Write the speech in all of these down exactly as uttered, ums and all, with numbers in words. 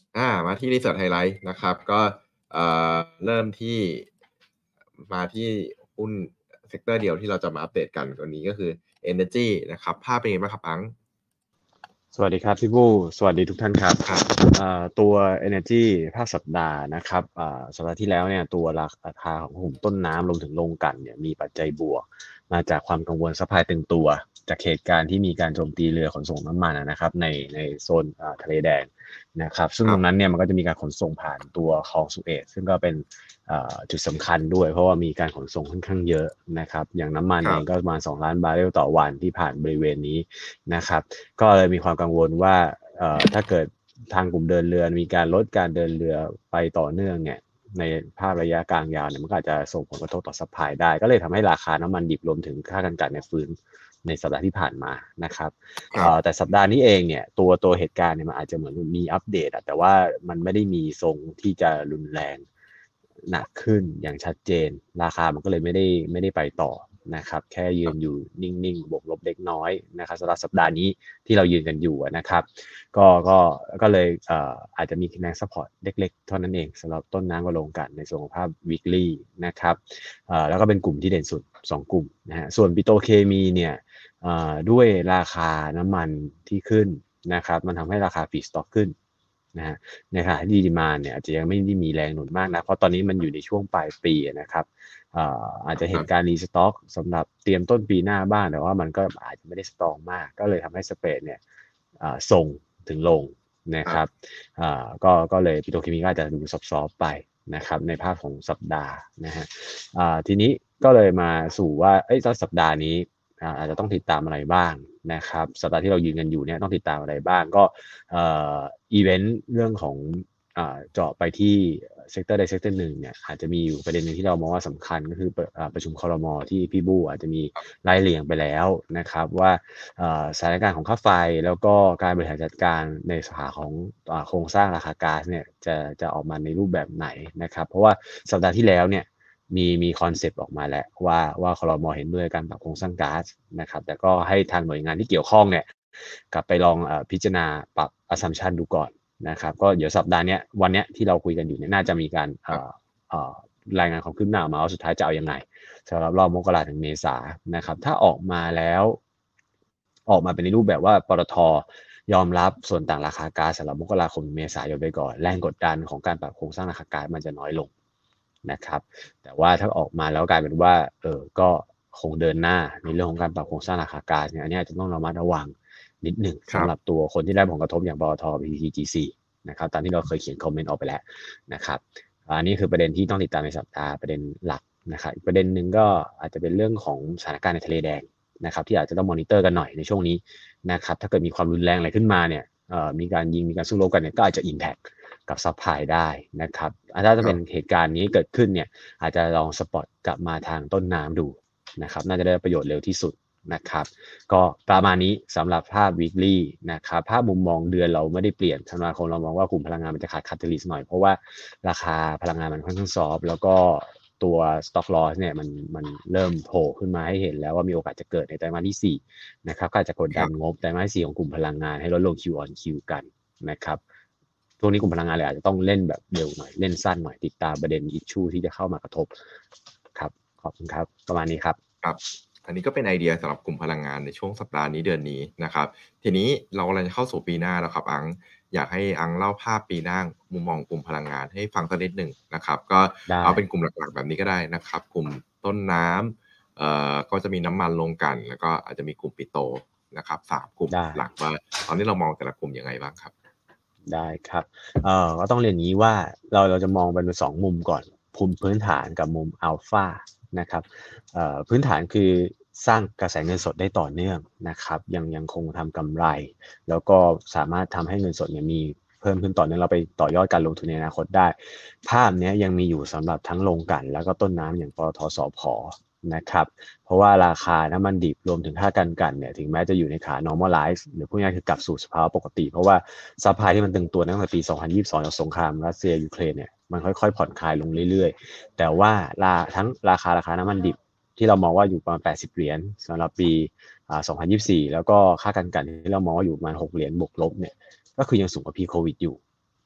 อ่ามาที่ Research Highlight นะครับก็เอ่อเริ่มที่มาที่หุ้นเซกเตอร์เดียวที่เราจะมาอัปเดตกันวันนี้ก็คือ Energy นะครับภาพเป็นยังไงบ้างครับอังสวัสดีครับพี่บูสวัสดีทุกท่านครับอ่าเอ่อตัว Energy ภาคสัปดาห์นะครับอ่าสัปดาห์ที่แล้วเนี่ยตัวราคาของกลุ่มต้นน้ำรวมถึงโรงกลั่นเนี่ยมีปัจจัยบวกมาจากความกังวลซัพพลายตึงตัวจากเหตุการณ์ที่มีการโจมตีเรือขนส่งน้ำมันนะครับในในโซนอ่าทะเลแดงนะครับซึ่งตรงนั้นครับเนี่ยมันก็จะมีการขนส่งผ่านตัวคลองสุเอซซึ่งก็เป็นอ่าจุดสำคัญด้วยเพราะว่ามีการขนส่งค่อนข้างเยอะนะครับอย่างน้ำมันครับเองก็ประมาณสองล้านบาร์เรลต่อวันที่ผ่านบริเวณนี้นะครับ ก็เลยมีความกังวลว่าเอ่อถ้าเกิดทางกลุ่มเดินเรือมีการลดการเดินเรือไปต่อเนื่องเนี่ยในภาพระยะกลางยาวเนี่ยมันก็อาจจะส่งผลกระทบต่อซัพพลายได้ก็เลยทำให้ราคาน้ำมันดิบรวมถึงค่ากันกันในฟื้นในสัปดาห์ที่ผ่านมานะครับครับแต่สัปดาห์นี้เองเนี่ยตัวตัวเหตุการณ์เนี่ยมันอาจจะเหมือนมีอัปเดตแต่ว่ามันไม่ได้มีทรงที่จะรุนแรงหนักขึ้นอย่างชัดเจนราคามันก็เลยไม่ได้ไม่ได้ไปต่อนะครับแค่ยืนอยู่นิ่งๆบวกลบเล็กน้อยนะครับสำหรับสัปดาห์นี้ที่เรายืนกันอยู่นะครับก็ก็ก็เลยเอ่ออาจจะมีแรงซัพพอร์ตเล็กๆเท่านั้นเองสำหรับต้นน้ำกับโรงกลั่นในส่วนของภาพ weekly นะครับเอ่อแล้วก็เป็นกลุ่มที่เด่นสุดสองกลุ่มนะฮะส่วนปิโตรเคมีเนี่ยเอ่อด้วยราคาน้ำมันที่ขึ้นนะครับมันทำให้ราคาฟีดสต็อกขึ้นนะฮะในขณะที่ดีมานเนี่ยอาจจะยังไม่ได้มีแรงหนุนมากนะเพราะตอนนี้มันอยู่ในช่วงปลายปีนะครับ อ่าอาจจะคเห็นรับการรีสต็อกสำหรับเตรียมต้นปีหน้าบ้างแต่ว่ามันก็อาจจะไม่ได้สตรองมากก็เลยทำให้สเปรดเนี่ยอ่าส่งถึงลงนะครับครับอ่าก็ก็เลยปิโตรเคมีก็อาจจะดูซอฟๆไปนะครับในภาพของสัปดาห์นะฮะอ่าทีนี้ก็เลยมาสู่ว่าเอ้ยสัปดาห์นี้อ่าอาจจะต้องติดตามอะไรบ้างนะครับสัปดาห์ที่เรายืนกันอยู่เนี่ยต้องติดตามอะไรบ้างก็เอ่ออีเวนต์เรื่องของ อ่าเจาะไปที่เซกเตอร์ใดเซกเตอร์หนึ่งเนี่ยอาจจะมีอยู่ประเด็นหนึ่งที่เรามองว่าสำคัญก็คือประอ่าประชุมครมที่พี่บูอาจจะมีไล่เลียงไปแล้วนะครับว่าอ่าสถานการณ์ของค่าไฟแล้วก็การบริหารจัดการในสาขาของอ่าโครงสร้างราคาก๊าซเนี่ยจะจะออกมาในรูปแบบไหนนะครับเพราะว่าสัปดาห์ที่แล้วเนี่ยมีมีคอนเซปต์ออกมาแล้วว่าว่าครมเห็นด้วยการปรับโครงสร้างก๊าซนะครับแต่ก็ให้ทางหน่วยงานที่เกี่ยวข้องเนี่ยกลับไปลองเออพิจารณาปรับ assumption ดูก่อน นะครับก็เดี๋ยวสัปดาห์นี้วันนี้ที่เราคุยกันอยู่เนี่ยน่าจะมีการคเอ่อรับเอ่อรายงานความคืบหน้าออกมาว่าสุดท้ายจะเอายังไงสำหรับรอบมกราถึงเมษานะครับถ้าออกมาแล้วออกมาเป็นในรูปแบบว่าปตทยอมรับส่วนต่างราคาก๊าซสำหรับมกราคมเมษายนไปก่อนแรงกดดันของการปรับโครงสร้างราคาก๊าซมันจะน้อยลงนะครับแต่ว่าถ้าออกมาแล้วกลายเป็นว่าเออก็คงเดินหน้าในเรื่องของการปรับโครงสร้างราคาก๊าซเนี่ยอันนี้อาจจะต้องระมัดระวังนิดหนึ่งครับสำหรับตัวคนที่ได้ผลกระทบอย่างปตท พี ที จี ซี นะครับตามที่เราเคยเขียนคอมเมนต์ออกไปแล้วนะครับอันนี้คือประเด็นที่ต้องติดตามในสัปดาห์ประเด็นหลักนะครับอีกประเด็นหนึ่งก็อาจจะเป็นเรื่องของสถานการณ์ในทะเลแดงนะครับที่อาจจะต้องมอนิเตอร์กันหน่อยในช่วงนี้นะครับถ้าเกิดมีความรุนแรงอะไรขึ้นมาเนี่ยมีการยิงมีการสู้รบกันเนี่ยก็อาจจะ impact กับซัพพลายได้นะครับถ้าจะเป็นครับเหตุการณ์นี้เกิดขึ้นเนี่ยอาจจะลองสปอตกลับมาทางต้นน้ำดูนะครับน่าจะได้ประโยชน์เร็วที่สุดนะครับ ก็ประมาณนี้สำหรับภาพ weekly นะครับภาพมุมมองเดือนเราไม่ได้เปลี่ยนสมาคมเรามองว่ากลุ่มพลังงานมันจะขาดคาตาลิสต์หน่อยเพราะว่าราคาพลังงานมันค่อนข้างซอฟแล้วก็ตัว stock loss เนี่ยมันมันเริ่มโผล่ขึ้นมาให้เห็นแล้วว่ามีโอกาสจะเกิดในไตรมาสที่สี่นะครับก็อาจจะกดดันงบไตรมาสที่สี่ของกลุ่มพลังงานให้ลดลง Q on Q กันนะครับช่วงนี้กลุ่มพลังงานเลยอาจจะต้องเล่นแบบเร็วหน่อยเล่นสั้นหน่อยติดตามประเด็นอิชชูที่จะเข้ามากระทบครับขอบคุณครับประมาณนี้ครับครับอันนี้ก็เป็นไอเดียสำหรับกลุ่มพลังงานในช่วงสัปดาห์นี้เดือนนี้นะครับทีนี้เรากำลังจะเข้าสู่ปีหน้าแล้วครับอังอยากให้อังเล่าภาพปีหน้ามุมมองกลุ่มพลังงานให้ฟังสักนิดหนึ่งนะครับก็ได้เอาเป็นกลุ่มหลักๆแบบนี้ก็ได้นะครับกลุ่มต้นน้ำเอ่อก็จะมีน้ำมันลงกลั่นแล้วก็อาจจะมีกลุ่มปิโตรนะครับสามกลุ่มได้หลักว่าตอนนี้เรามองแต่ละกลุ่มยังไงบ้างครับได้ครับเอ่อก็ต้องเรียนอย่างนี้ว่าเราเราจะมองเป็นสองมุมก่อนภูมิพื้นฐานกับมุมอัลฟานะครับเอ่อพื้นฐานคือสร้างกระแสเงินสดได้ต่อเนื่องนะครับยังยังคงทำกำไรแล้วก็สามารถทำให้เงินสดเนี่ยมีเพิ่มขึ้นต่อเนื่องเราไปต่อยอดการลงทุนในอนาคตได้ภาพนี้ยังมีอยู่สำหรับทั้งโรงกลั่นแล้วก็ต้นน้ำอย่างปตทสผนะครับ เพราะว่าราคาน้ำมันดิบรวมถึงค่ากันกันเนี่ยถึงแม้จะอยู่ในขา normalize หรือพูดง่ายๆคือกลับสู่สภาวะปกติเพราะว่าซัพพลายที่มันตึงตัวตั้งแต่ปี สองพันยี่สิบสอง จากสงครามรัสเซียยูเครนเนี่ยมันค่อยๆผ่อนคลายลงเรื่อยๆแต่ว่าราทั้งราคาราคาน้ำมันดิบที่เรามองว่าอยู่ประมาณแปดสิบเหรียญสำหรับปีอ่าสองพันยี่สิบสี่แล้วก็ค่ากันกันที่เรามองว่าอยู่ประมาณหกเหรียญบวกลบเนี่ยก็คือยังสูงกว่า pre covid อยู่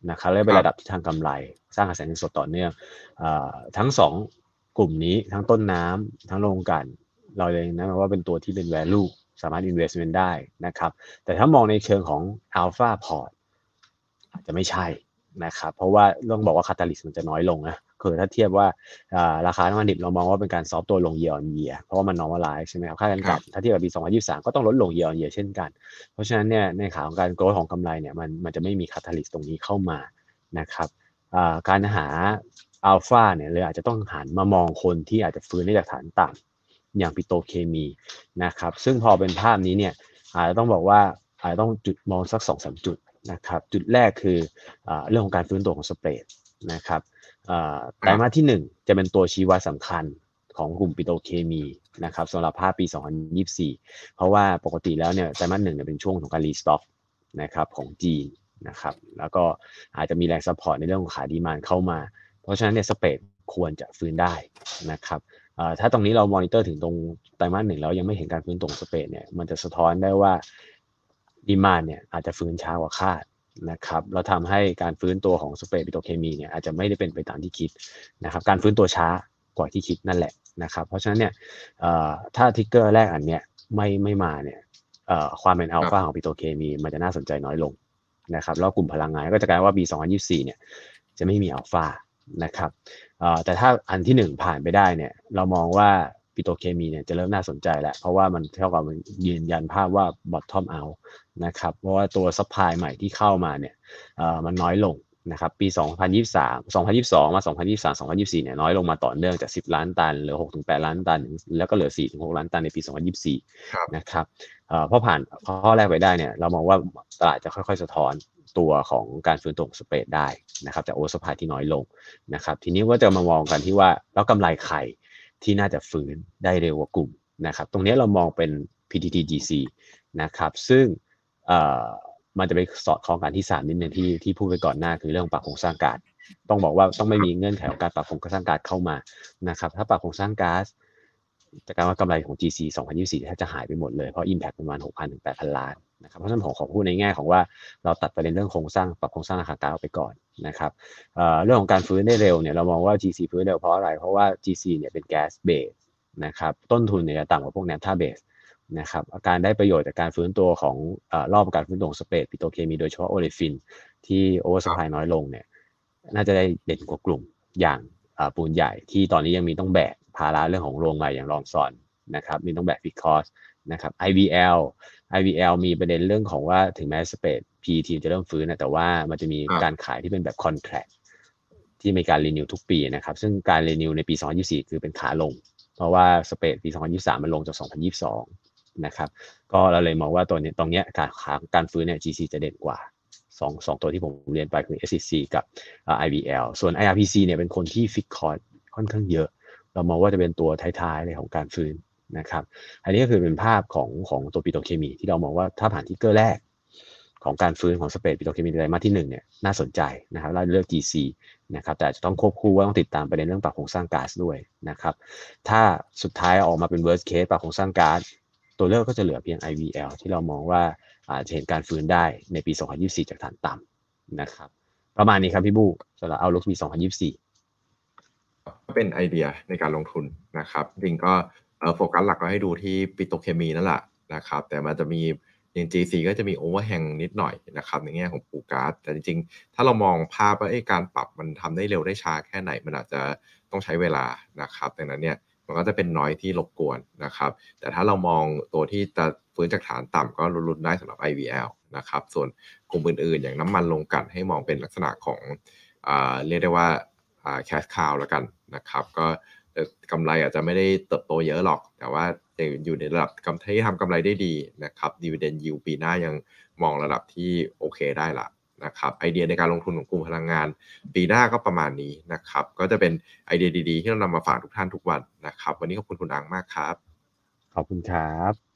นะครับและเป็นระดับที่ทางกำไรสร้างกระแสเงินสดต่อเนื่องทั้งสองกลุ่มนี้ทั้งต้นน้ำทั้งโรงกลั่นเราเลยนะว่าเป็นตัวที่เป็น value สามารถ investment ได้นะครับแต่ถ้ามองในเชิงของ alpha port อาจจะไม่ใช่นะครับเพราะว่าต้องบอกว่าคาตาลิสต์มันจะน้อยลงนะคือถ้าเทียบว่าราคาน้ำมันดิบเรามองว่าเป็นการซอฟตัวลง year on year เพราะว่ามัน normalize ใช่ไหมครับค่าการกลั่นถ้าเทียบกับปีสองพันยี่สิบสามก็ต้องลดลง year on year เช่นกันเพราะฉะนั้นเนี่ยในขาของการ growth ของกำไรเนี่ยมันมันจะไม่มีคาตาลิสต์ตรงนี้เข้ามานะครับการหาอัลฟาเนี่ยเลยอาจจะต้องหันมามองคนที่อาจจะฟื้นได้จากฐานต่ำอย่างปิโตรเคมีนะครับซึ่งพอเป็นภาพนี้เนี่ยอาจจะต้องบอกว่าอาจจะต้องจุดมองสัก สองถึงสาม จุดนะครับจุดแรกคือเรื่องของการฟื้นตัวของสเปรดนะครับไตรมาสที่หนึ่งจะเป็นตัวชี้วัดสำคัญของกลุ่มปิโตรเคมีนะครับสำหรับภาพปีสองพันยี่สิบสี่เพราะว่าปกติแล้วเนี่ยไตรมาสหนึ่งเนี่ยเป็นช่วงของการรีสต็อกนะครับของจีนนะครับแล้วก็อาจจะมีแรงซัพพอร์ตในเรื่องของขายดีมานด์เข้ามาเพราะฉะนั้นเนี่ยสเปรดควรจะฟื้นได้นะครับถ้าตรงนี้เรามอนิเตอร์ถึงตรงไตรมาสหนึ่งแล้วยังไม่เห็นการฟื้นตัวของสเปรดเนี่ยมันจะสะท้อนได้ว่าดีมานด์เนี่ยอาจจะฟื้นช้ากว่าคาดนะครับแล้วทำให้การฟื้นตัวของสเปรดปิโตรเคมีเนี่ยอาจจะไม่ได้เป็นไปตามที่คิดนะครับการฟื้นตัวช้ากว่าที่คิดนั่นแหละนะครับเพราะฉะนั้นเนี่ยถ้าทริกเกอร์แรกอันเนี้ยไม่ไม่มาเนี่ยความเป็นอัลฟาของปิโตรเคมีมันจะน่าสนใจน้อยลงนะครับแล้วกลุ่มพลังงานก็จะกลายว่าปีสองพันยี่สิบสี่เนี่ยจะไม่มีอัลฟานะครับแต่ถ้าอันที่หนึ่งผ่านไปได้เนี่ยเรามองว่าปิโตรเคมีเนี่ยจะเริ่มน่าสนใจแล้วเพราะว่ามันเท่ากับมันยืนยันภาพว่า bottom out นะครับเพราะว่าตัวซัพพลายใหม่ที่เข้ามาเนี่ยมันน้อยลงนะครับปีสองพันยี่สิบสาม สองพันยี่สิบสองมาสองพันยี่สิบสาม สองพันยี่สิบสี่เนี่ยน้อยลงมาต่อเนื่องจากสิบล้านตันเหลือ หกถึงแปดล้านตันแล้วก็เหลือ สี่ถึงหกล้านตันในปีสองพันยี่สิบสี่นะครับพอผ่านข้อแรกไปได้เนี่ยเรามองว่าตลาดจะค่อยๆสะท้อนตัวของการฟื้นตัวของสเปรดได้นะครับจากโอเวอร์ซัพพลายที่น้อยลงนะครับทีนี้ก็จะมามองกันที่ว่าแล้วกำไรใครที่น่าจะฟื้นได้เร็วกว่ากลุ่มนะครับตรงนี้เรามองเป็น พี ที ที จี ซี นะครับซึ่งมันจะไปสอดคล้องกันที่สามนิดนึงที่ที่พูดไปก่อนหน้าคือเรื่องปรับโครงสร้างก๊าซต้องบอกว่าต้องไม่มีเงื่อนไขของการปรับโครงสร้างก๊าซเข้ามานะครับถ้าปรับโครงสร้างก๊าซจากการว่ากำไรของ จี ซี สองพันยี่สิบสี่แทบจะหายไปหมดเลยเพราะ impact ประมาณ หกพัน ถึง แปดพัน ล้านนะครับเพราะฉะนั้นผมขอพูดในแง่ของว่าเราตัดประเด็นเรื่องโครงสร้างปรับโครงสร้างราคาก๊าซออกไปก่อนนะครับเอ่อเรื่องของการฟื้นได้เร็วเนี่ยเรามองว่า จี ซี ฟื้นเร็วเพราะอะไรเพราะว่า จี ซี เนี่ยเป็นแก๊สเบสนะครับต้นทุนเนี่ยจะต่ำกว่าพวก naphtha base นะครับการได้ประโยชน์จากการฟื้นตัวของเอ่อรอบการฟื้นตัวของสเปรดปิโตรเคมีโดยเฉพาะโอเลฟินที่โอเวอร์ซัพพลายน้อยลงเนี่ยน่าจะได้เด่นกว่ากลุ่มอย่างปูนใหญ่ที่ตอนนี้ยังมีต้องแบกภาระเรื่องของโรงใหม่อย่างรองซอนนะครับมีต้องแบกฟิกคอสนะครับ ไอ วี แอล ไอ วี แอล มีประเด็นเรื่องของว่าถึงแม้สเปรด พี อี ที จะเริ่มฟื้นนะแต่ว่ามันจะมีการขายที่เป็นแบบคอนแทรคที่มีการรีนิวทุกปีนะครับซึ่งการรีนิวในปีสองพันยี่สิบสี่คือเป็นขาลงเพราะว่าสเปรดปีสองพันยี่สิบสามมันลงจากสองพันยี่สิบสองนะครับก็เราเลยมองว่าตัวนี้ตรงเนี้ยการการฟื้นเนี่ย จี ซี จะเด่นกว่าสอง สองตัวที่ผมเรียนไปคือ เอส ซี ซี กับ ไอ วี แอล ส่วน ไอ อาร์ พี ซี เนี่ยเป็นคนที่ฟิกคอร์สค่อนข้างเยอะเรามองว่าจะเป็นตัวท้ายๆเลยของการฟื้นนะครับอันนี้ก็คือเป็นภาพของของตัวปิโตรเคมีที่เรามองว่าถ้าผ่านทิกเกอร์แรกของการฟื้นของสเปรดปิโตรเคมีไตรมาสที่หนึ่งเนี่ยน่าสนใจนะครับเราเลือก จี ซี นะครับแต่จะต้องควบคู่ว่าต้องติดตามประเด็นเรื่องปรับโครงสร้างก๊าซด้วยนะครับถ้าสุดท้ายออกมาเป็น worst case ปรับโครงสร้างก๊าซตัวเลือกก็จะเหลือเพียง ไอ วี แอล ที่เรามองว่าอาจจะเห็นการฟื้นได้ในปีสองพันยี่สิบสี่จากฐานต่ำนะครับประมาณนี้ครับพี่บูสำหรับเอาลุกปีสองพันยี่สิบสี่ก็เป็นไอเดียในการลงทุนนะครับจริงก็โฟกัสหลักก็ให้ดูที่ปิโตรเคมีนั่นแหละนะครับแต่มันจะมีอย่าง จี ซี ก็จะมีโอเวอร์แฮงนิดหน่อยนะครับในแง่ของปูก๊าซแต่จริงๆถ้าเรามองภาพว่าการปรับมันทำได้เร็วได้ช้าแค่ไหนมันอาจจะต้องใช้เวลานะครับดังนั้นเนี่ยมันก็จะเป็นน้อยที่รบกวนนะครับแต่ถ้าเรามองตัวที่จะฟื้นจากฐานต่ำก็ลุ้นๆได้สำหรับ ไอ วี แอล นะครับส่วนกลุ่มอื่นๆอย่างน้ำมันลงกลั่นให้มองเป็นลักษณะของอ่าเรียกได้ว่าอ่า cash cow แล้วกันนะครับก็กำไรอาจจะไม่ได้เติบโตเยอะหรอกแต่ว่าอยู่ในระดับกำไรที่ทำกำไรได้ดีนะครับ dividend yield ปีหน้ายังมองระดับที่โอเคได้ละนะครับไอเดียในการลงทุนของกลุ่มพลังงานปีหน้าก็ประมาณนี้นะครับก็จะเป็นไอเดียดีๆที่เรานำมาฝากทุกท่านทุกวันนะครับวันนี้ขอบคุณคุณอังมากครับขอบคุณครับ